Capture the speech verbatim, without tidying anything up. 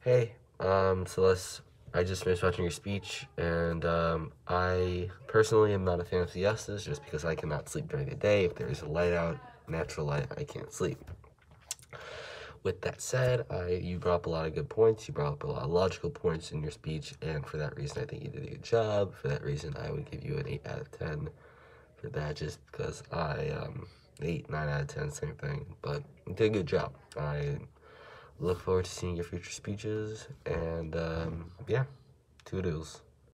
Hey, um, Celeste, I just finished watching your speech, and um, I personally am not a fan of siestas just because I cannot sleep during the day. If there's a light out, natural light, I can't sleep. With that said, I you brought up a lot of good points. You brought up a lot of logical points in your speech, and for that reason, I think you did a good job. For that reason, I would give you an eight out of ten for that, just because I, um, eight, nine out of ten, same thing. But you did a good job. I look forward to seeing your future speeches, and um, yeah, toodles.